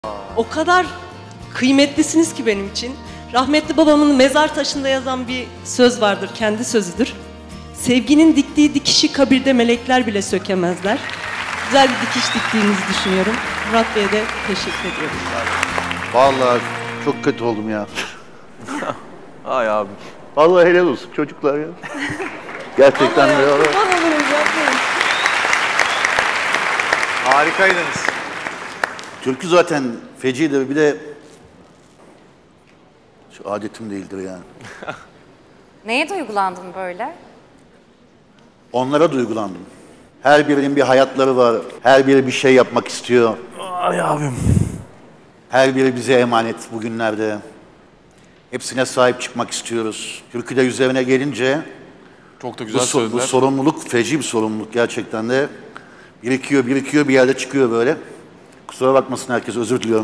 O kadar kıymetlisiniz ki benim için. Rahmetli babamın mezar taşında yazan bir söz vardır, kendi sözüdür. Sevginin diktiği dikişi kabirde melekler bile sökemezler. Güzel bir dikiş diktiğinizi düşünüyorum. Murat Bey'e de teşekkür ediyorum. Vallahi çok kötü oldum ya. Ay abi. Vallahi helal olsun çocuklar ya. Gerçekten de öyle. Harikaydınız. Türkü zaten fecidir, bir de şu adetim değildir yani. Neye duygulandın böyle? Onlara duygulandım. Her birinin bir hayatları var. Her biri bir şey yapmak istiyor. Ay abim. Her biri bize emanet bugünlerde. Hepsine sahip çıkmak istiyoruz. Türkü de üzerine gelince Çok da güzel bu söylediler. sorumluluk feci bir sorumluluk gerçekten de. Birikiyor bir yerde çıkıyor böyle. Kusura bakmasın herkes, özür diliyorum.